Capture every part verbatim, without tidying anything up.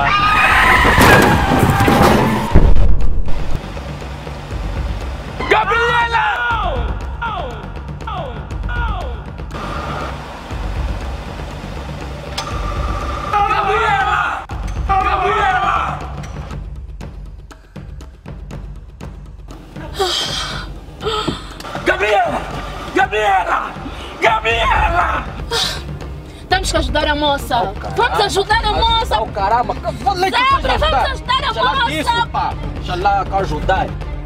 vai. Gabriela! Gabriela! Gabriela! Gabriela! Gabriela! Gabriela! Temos que ajudar a moça! Oh, vamos ajudar a moça! Oh, caramba! Sempre vamos ajudar a Já moça! Isso, pá! Já lá quero ajudar!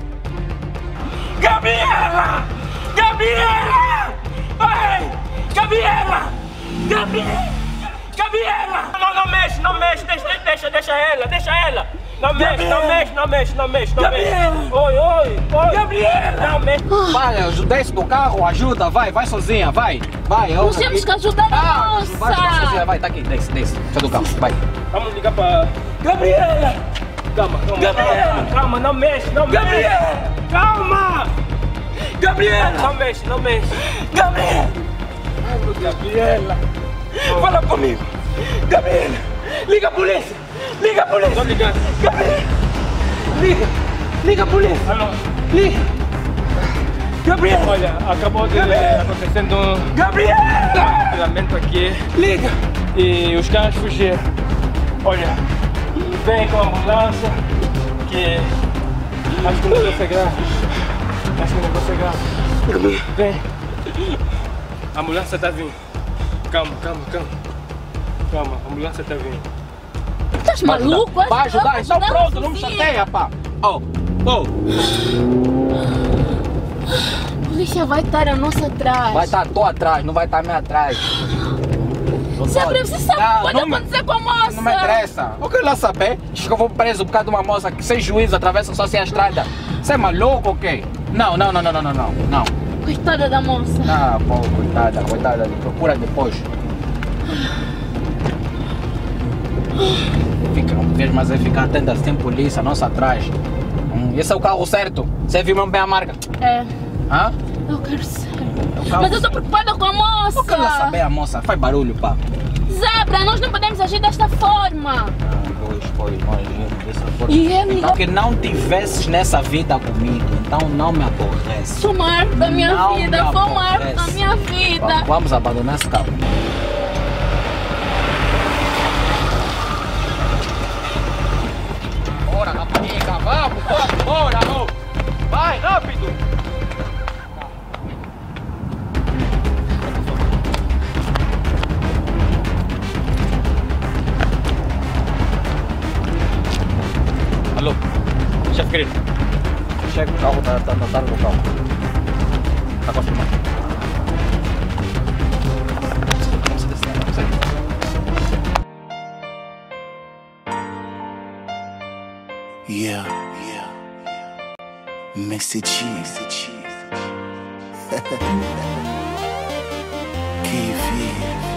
Gabriela! Gabriela! Ai! Gabriela! Gabriela! Gabriela! Não, não mexe, não mexe, deixa, deixa, deixa ela, deixa ela! Não mexe, não mexe, não mexe, não mexe, não mexe! Oi, oi, oi! Gabriela! Não mexe! Vai, desce do carro, ajuda, vai, vai sozinha, vai! Vai, eu... Nós temos que ajudar a Ah, moça! vai, vai sozinha, vai, tá aqui, desce, desce, sai do carro, vai! Vamos ligar para... Gabriela! Calma, calma. Gabriela! Calma, não mexe, não mexe. Gabriela! Calma! Gabriela! Não mexe, não mexe. Gabriela! Gabriela! Fala comigo! Gabriela! Liga a polícia! Liga a polícia! Tô ligando. Gabriela! Liga! Liga a polícia! Alô? Liga! Gabriela! Olha, acabou de Gabriela! acontecendo um Gabriela! atropelamento aqui Liga! e os caras fugiram. Olha, vem com a ambulância que acho que o negócio é grave. Acho que o negócio é grave. Vem. A ambulância tá vindo. Calma, calma, calma. Calma, a ambulância tá vindo. Estás maluco? Vai ajudar, então Vamos pronto, não me sozinha. chateia, pá! Oh, oh! A polícia vai estar a nossa atrás. Vai estar tu atrás, não vai estar me atrás. Sempre você sabe o que pode não me- acontecer com a moça. Não me interessa. Eu quero lá saber. Diz que eu vou preso por causa de uma moça que sem juízo atravessa só assim a estrada. Você é maluco ou quê? Não, não, não, não, não, não, não. Não. Coitada da moça. Ah, pô, coitada, coitada. Procura depois. Fica, não vejo mais é ficar atenta, tem polícia, nossa atrás. Hum, esse é o carro certo. Você viu mesmo bem a marca? É, Hã? eu quero ser. o carro. Mas eu estou preocupada com a moça. Eu quero lá saber a moça. Faz barulho, pá. Zebra, nós não podemos agir desta forma. Ah, pois, pois, nós dessa forma. E é Então que não tivesses nessa vida comigo, então não me aborrece. Foi uma arte da minha Não vida, me foi uma arte da aborrece. minha vida. Va- Vamos abandonar esse carro. Bora, rapariga, vamos, vamos, bora, ô. Vai, rápido! Alô, chefe querido. Chega o carro, tá, tá, tá no carro. Tá confirmado. Vamos descer, vamos sair. Yeah, yeah. Messi G. K V.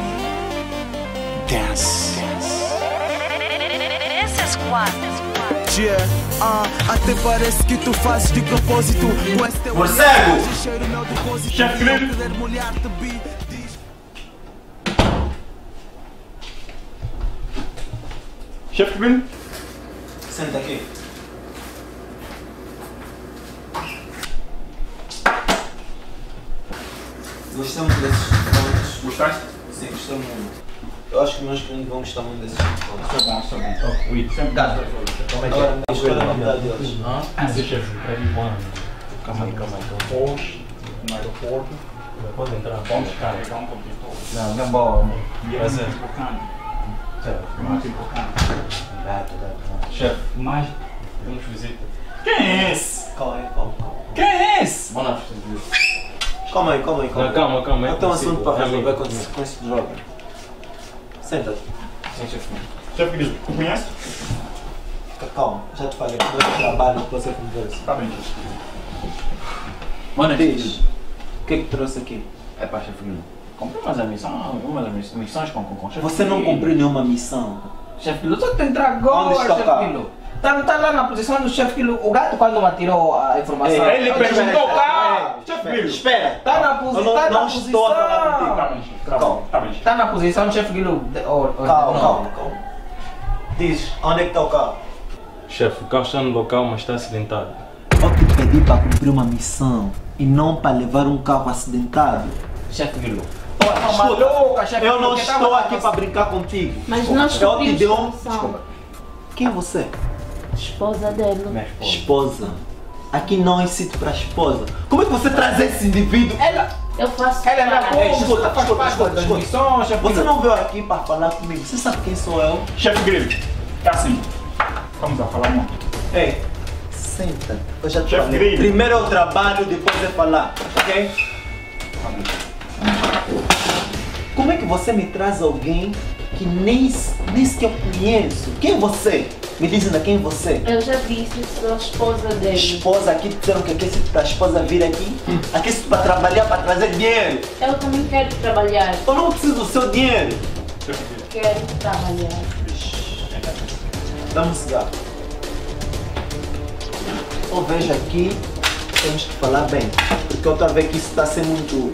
Dance. Esse é squad. Yeah, ah, até parece que tu fazes de propósito. Com esse teu Morcego! olhar, cheiro meu depósito. Chefe Não querido. poder molhar-te, bi- diz- Chefe Kevin? Senta aqui. Gostamos desses pontos. Gostaste? Sim, gostamos muito. Eu acho que nós clientes vão gostar muito desses pontos. Está bom, está bom. Oh, oui, sempre dá. Como é que Agora, é? mas qual é a novidade deles? Ah, sim, chefe. Everyone. Calma aí, calma aí, calma aí. Porsche, no aeroporto. Depois entrar. Vamos carregar um condutor. Não, não é bom. E é muito importante. Certo, muito importante. Gato, gato. Chefe, mais temos visita. Quem é esse? Calma aí, calma, calma. Quem é esse? Vamos lá, Calma aí, calma aí, calma Não, aí. calma, calma. Eu tenho um assunto para resolver com com esse- com esse jovem. Senta-te. Sim, chefe. Chefe querido, tu conhece? Calma, já te falei. Dois trabalhos que você conversa. Está bem, chefe. Mano, diz. O que é que trouxe aqui? É pá, chefe, comprei umas missões, umas missões com, com, com chefe. Você não cumpriu nenhuma missão. Chefe Quilo, só que tem agora, Onde está o chefe carro? Quilo. Tá, tá lá na posição do chefe Quilo. O gato quando me atirou a informação. Ei, Ele Espera, perguntou o espera, carro! espera, Chefe espera, Quilo! Espera. Tá na Eu posição. não, Tá na não estou a falar contigo. Está posição. bem, chefe. Está bom, está bem, chefe. Tá na posição, chefe Quilo. de- oh, oh, Calma, não. calma, calma. Diz, onde é que está o carro? Chefe, o carro está no local, mas está acidentado. Eu te pedi para cumprir uma missão e não para levar um carro acidentado. Chefe Grilo. Olha, maluca, chefe, eu não porque estou tava- aqui para brincar contigo. Mas nós Eu te dei um... cumprimos a missão. Quem é você? Esposa dele. Minha esposa. Esposa. Aqui não é sítio para esposa. Como é que você traz esse indivíduo? Ela, Eu faço ela é minha parte. Ei, esposa, escuta, faz escuta, parte escuta, das escuta. missões, chefe Você Grilo. não veio aqui para falar comigo. Você sabe quem sou eu? Chefe Grilo, é assim. Vamos a falar muito. Ei, senta. Eu já te Chefe falei. Grilo. Primeiro é o trabalho, depois é falar. Ok? Como é que você me traz alguém que nem, nem sequer conheço? Quem é você? Me diz ainda quem é você? Eu já disse, sou a esposa dele. Esposa aqui, disseram que aqui é sítio para a esposa vir aqui. Aqui é sítio para trabalhar, para trazer dinheiro. Eu também quero trabalhar. Eu não preciso do seu dinheiro. Quero trabalhar. Dá-me um cigarro. Eu vejo aqui, temos que falar bem. Porque eu estou a ver que isso está a ser muito...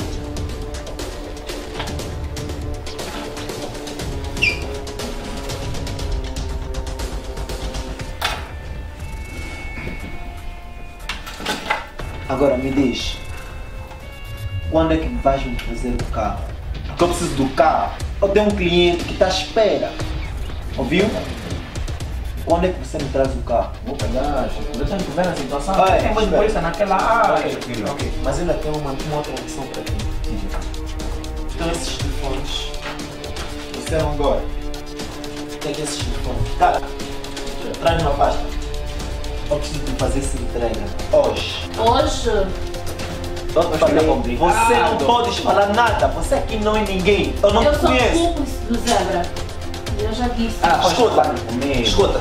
Agora me diz, quando é que vais me trazer o carro? Porque eu preciso do carro. Eu tenho um cliente que está à espera. Ouviu? Quando é que você me traz o carro? Vou pegar, chefe. Eu tenho que ver a situação. Olha, Tem mais espera. polícia naquela área, Ok, chefe Grilo. ok. Mas ainda tenho uma, uma outra opção para ti. Então esses telefones disseram agora. Tem esses telefones. Cara, traz uma pasta. Eu preciso de fazer essa entrega hoje. Hoje, Eu te falei, fica complicado. você não podes falar nada. Você aqui não é ninguém. Eu não eu te sou conheço. cúmplice do Zebra. Eu já disse. Ah, Escuta, comigo. escuta.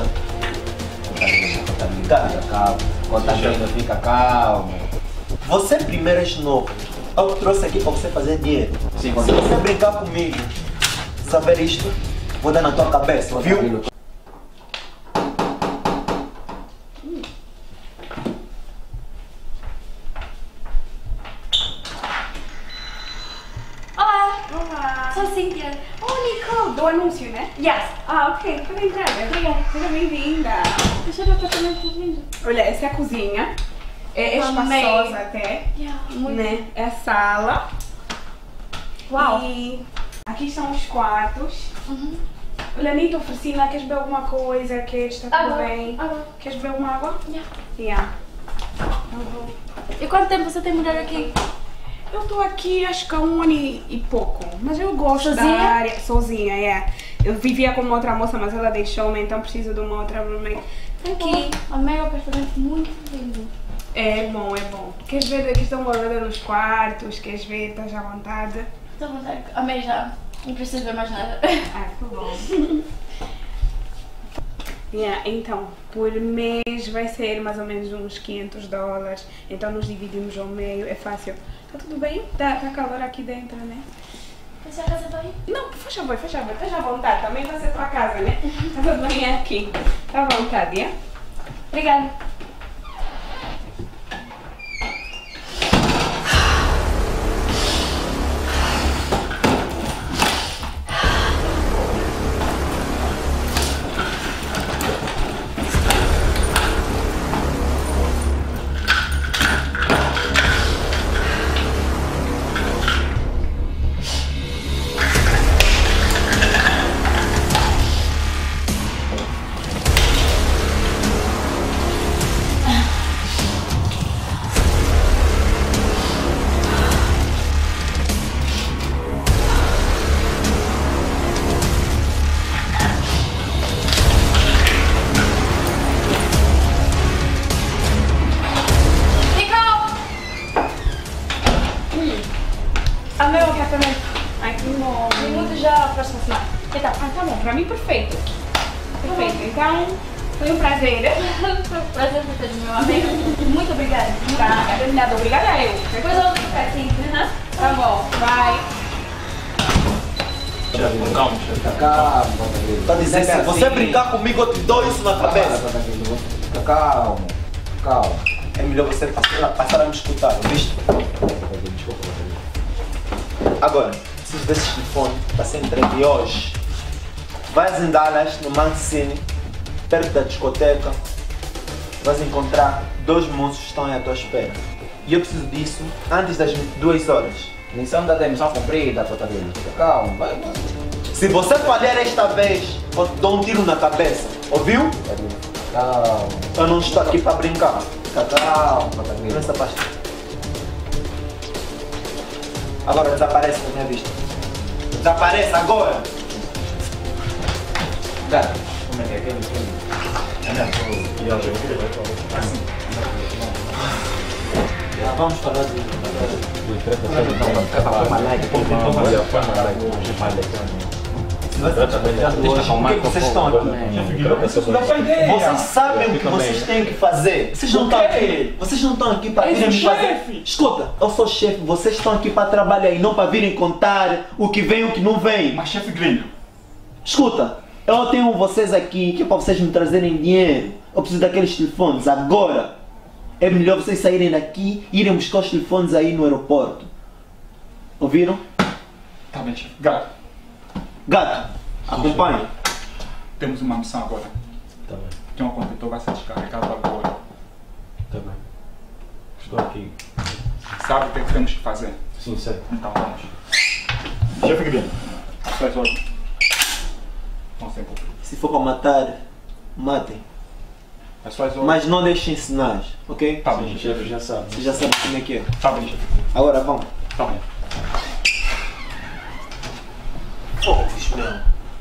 Fica calmo. Conta ainda, fica calmo. Você primeiro é novo. Eu te trouxe aqui para você fazer dinheiro. Sim, Se conta. você brincar comigo, saber isto, vou dar na tua cabeça, viu? Olá! Olá! Sou a Cíntia. Oh, Nicole, do anúncio, né? Yes! Ah, ok. Pode entrar. Obrigada. Seja bem-vinda. Deixa eu ver o apartamento lindo. Olha, essa é a cozinha. É Amei. espaçosa até. Yeah, muito. Né? É a sala. Uau. E aqui são os quartos. Uhum. Olha, nem te ofereci, não queres beber alguma coisa? Queres? Está tudo Água. bem? Água. Queres beber uma água? Yeah. Yeah. E quanto tempo você tem morar aqui? Eu estou aqui acho que há um ano e, e pouco, mas eu gosto Sozinha? da área. Sozinha, é. Eu vivia com uma outra moça, mas ela deixou-me, então preciso de uma outra roommate. Aqui. Amei o apartamento, muito lindo. É bom, é bom. Queres ver, queres dar uma olhada nos quartos? Queres ver? Estás à vontade? Estou à vontade. Amei já. Não preciso ver mais nada. Ah, que bom. Yeah, então, por mês vai ser mais ou menos uns quinhentos dólares. Então nos dividimos ao meio, é fácil. Tá tudo bem? Tá, tá calor aqui dentro, né? Você a casa bem? Não, faz favor, faz favor, esteja à vontade. Também vai ser tua casa, né? Tá tudo bem aqui. Tá à vontade, é? Obrigada. Amei o apartamento. Ai, que bom. E muito já a próxima semana. Que tal? Ah, tá bom, pra mim perfeito. Perfeito. Então, foi um prazer. Foi um prazer ter de meu amigo. Muito obrigada. Tá, é nada, obrigada eu. Depois eu vou ficar assim. Tá bom, vai. Chefe, calma, chefe. Fica calmo, Conta Grilo. Tá dizendo, se Sempre você assim. brincar comigo, eu te dou isso na cabeça. Conta Grilo. Fica calmo. Calma. É melhor você passar, passar a me escutar, viste? Desculpa, Conta Grilo. Agora, preciso desses telefones para ser entregue hoje. Vais em Dallas, no Mancini, perto da discoteca, vais encontrar dois moços que estão aí à tua espera. E eu preciso disso antes das vinte e duas horas. Missão da demissão cumprida, puta dele. Calma, vai, vai. Se você falhar esta vez, eu te dou um tiro na cabeça. Ouviu? Calma. Eu não estou aqui para brincar. Calma, puta dele. Essa pasta. Agora desaparece da minha vista. Desaparece agora! Cara, como é que é aquele? Vamos falar de... Por que vocês estão aqui? Vocês sabem o que vocês têm que fazer. Vocês não estão aqui, vocês não estão aqui para virem me fazer. Escuta, eu sou chefe, vocês estão aqui para trabalhar e não para virem contar o que vem e o que não vem. Mas chefe gringo. Escuta, eu tenho vocês aqui que é para vocês me trazerem dinheiro. Eu preciso daqueles telefones agora. É melhor vocês saírem daqui e irem buscar os telefones aí no aeroporto. Ouviram? Tá bem, chefe. Gato. Gato, acompanhe. Temos uma missão agora. Tá bem. Que um condutor vai ser descarregado agora. Tá bem. Estou aqui. Sabe o que, é que temos que fazer? Sim, sei. Então vamos. Chefe gringo. Faz ordem. Não sei por quê. Se for para matar, matem. Mas faz ordem. Mas não deixem sinais, ok? Tá bem, Sim, chefe. chefe já sabe. Você já sabe como é que é. Tá bem, chefe. Agora vamos. Tá bem. Pô, meu.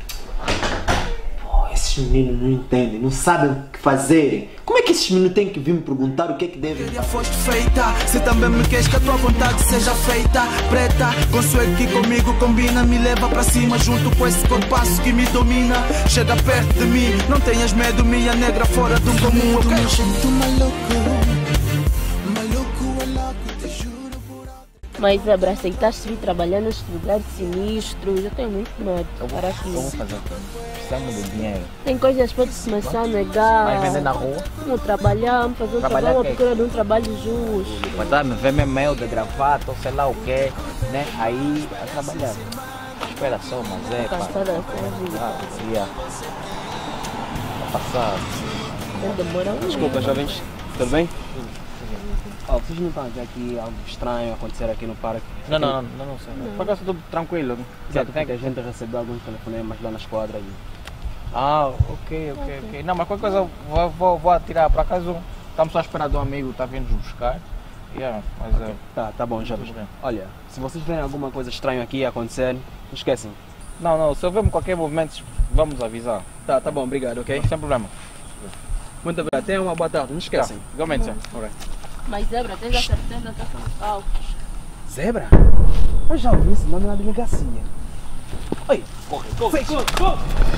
Pô, esses meninos não entendem, não sabem o que fazerem. Como é que esses meninos têm que vir me perguntar o que é que devem fazer? Já foste feita, se também me queres que a tua vontade seja feita. Preta, consuelo que comigo combina, me leva para cima junto com esse corpaço que me domina. Chega perto de mim, não tenhas medo, minha negra fora do comum. Eu quero jeito maluco, maluco é louco, te juro. Mas, Zebra, aceitaste vir trabalhar nestes lugares sinistros? Eu tenho muito medo. Para aqui. Vamos fazer tudo. Precisamos de dinheiro. Tem coisas que podes começar a negar. Vai vender na rua? Vamos trabalhar, vamos fazer um Trabalhar trabalho, quê? à procura de um trabalho justo. Mas tá, me vê meu mel de gravata ou sei lá o que, né? Aí a trabalhar. Espera só, mas é. Tô cansada dessa vida. Ah, ia. Tá passado. Vai demorar um Desculpa, mês. jovens, tudo bem? Oh, vocês não estão a ver aqui algo estranho acontecer aqui no parque? Não, não, não, não, não sei. Por acaso tudo tranquilo. Exato, porque a gente recebeu alguns telefonemas lá na esquadra e... Ah, ok, ok, ok. Não, mas qualquer coisa eu vou, vou, vou atirar. Por acaso estamos só esperando um amigo, está vindo nos buscar. Yeah, mas é. Tá, tá bom, jovens. Tudo bem. Olha, se vocês verem alguma coisa estranha aqui acontecer, não esquecem. Não, não, se houvermos qualquer movimento, vamos avisar. Tá, tá bom, obrigado, ok? Sem problema. Muito obrigado, tenham uma boa tarde, não esquecem. Tá, igualmente, sim. Alright. Mas, Zebra, tens a certeza que são falsos? Zebra? Eu já ouvi esse nome na delegacia. Oi, corre, corre, corre, corre!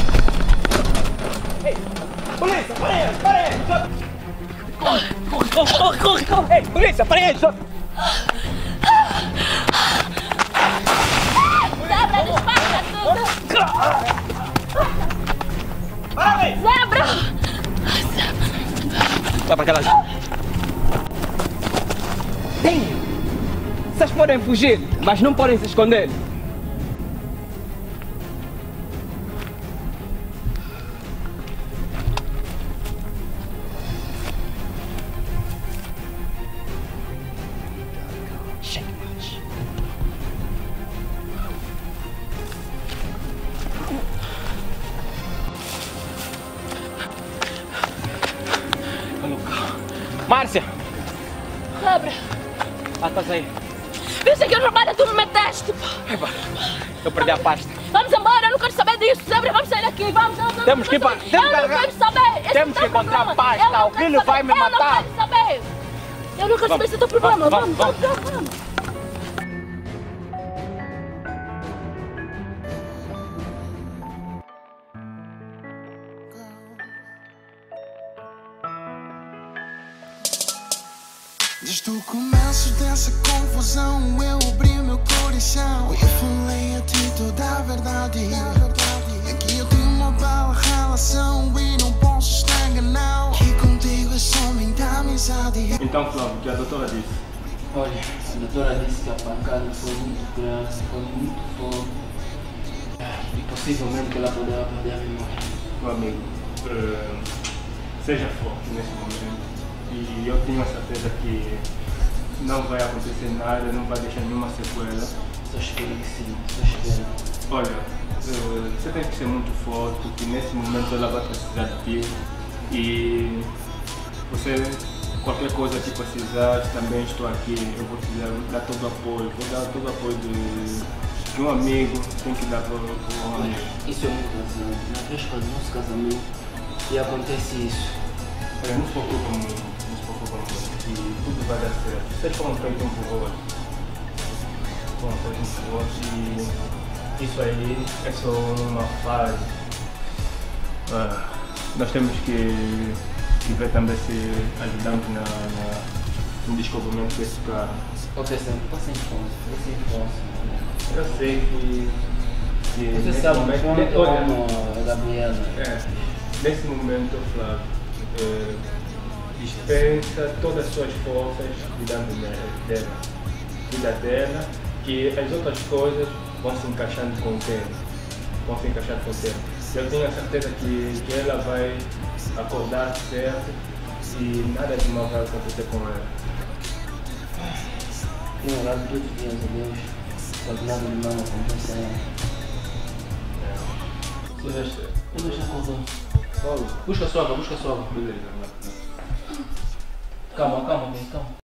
Ei, polícia, para aí, para aí! Corre, corre, corre, corre, corre, corre! Ei, polícia, para aí! Zebra, despacha tudo! Para aí! Zebra! Vai para aquela... Tem! Vocês podem fugir, mas não podem se esconder. Márcia! Zebra! Ah, estás aí. Viste que eu trabalho, tu me meteste! Eba, eu perdi a pasta. Vamos embora, eu não quero saber disso! Zebra, vamos sair daqui! Vamos, vamos, vamos! Temos que ir para- Eu temos que não carregar- quero saber! Esse Temos é o que teu encontrar problema. pasta, Eu não o quero filho vai saber. me matar. Eu não quero saber! Eu não quero saber esse é o teu problema! Vamos, Vamos, vamos, vamos, vamos! Desde o começo dessa confusão eu abri meu coração. Eu falei a ti toda a verdade. É que eu tenho uma bela relação e não posso estar enganado. Que contigo é só muita amizade. Então, Flávio, o que a doutora disse? Olha, a doutora disse que a pancada foi muito grande, foi muito forte. E possivelmente que ela poderá perder a memória. Meu amigo, uh, seja forte nesse momento. E eu tenho a certeza que não vai acontecer nada, não vai deixar nenhuma sequela. Só espero que sim, só espero. Olha, uh, você tem que ser muito forte, porque nesse momento ela vai precisar de ti. E você, qualquer coisa que precisar, também estou aqui, eu vou te dar, dar todo o apoio, vou dar todo o apoio de, de um amigo, tem que dar para um amigo. Isso é muito razão. Na véspera do nosso casamento, e acontece isso. Olha, não se preocupa muito, não se preocupa muito, que tudo vai dar certo. Vocês foram feitos um por outro. Foram feitos um por outro e isso aí é só uma fase. Ah, nós temos que, que ver também se ajudamos na, na, no descobrimento desse carro. Ok, Sam, está sem fonte, está sem fonte. Eu sei que... que Você nesse sabe momento, quando eu olha, amo a Gabriela. É, nesse momento, Flávio, é, dispensa todas as suas forças cuidando dela. Cuida dela, que as outras coisas vão se encaixando com o tempo. Vão se encaixando com o tempo. Eu tenho a certeza que, que ela vai acordar certo e nada de mal vai acontecer com ela. Tenho orado todos os dias a Deus, para que nada de mal aconteça a ela. Silvestre, Eu já acordou. Paulo, Busca a sua água, busca a sua água. beleza. Calma, calma, bem, calma.